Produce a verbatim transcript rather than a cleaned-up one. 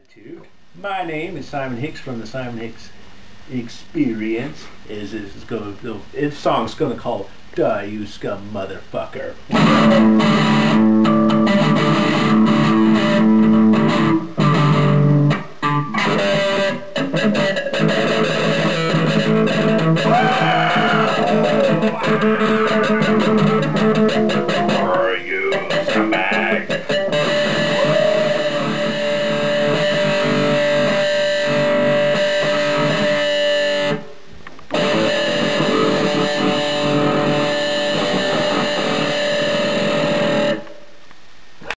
Attitude. My name is Simon Hicks from the Simon Hicks Experience. Is this is going to this song's going to call "Die You Scum Motherfucker."